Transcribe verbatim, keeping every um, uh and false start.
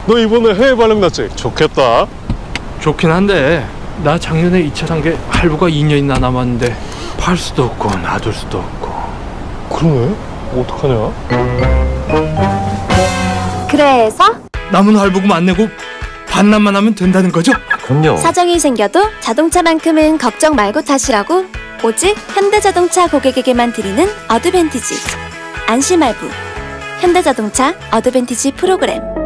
너 이번에 해외 발령 났지? 좋겠다. 좋긴 한데 나 작년에 이 차 산 게 할부가 이 년이나 남았는데 팔 수도 없고 놔둘 수도 없고. 그러네? 어떡하냐? 그래서 남은 할부금 안 내고 반납만 하면 된다는 거죠? 그럼요. 사정이 생겨도 자동차만큼은 걱정 말고 타시라고 오직 현대자동차 고객에게만 드리는 어드밴티지 안심할부 현대자동차 어드밴티지 프로그램.